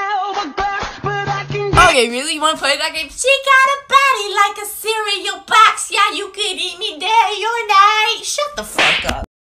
Okay, really? You want to play that game? She got a body like a cereal box. Yeah, you could eat me day or night. Shut the fuck up.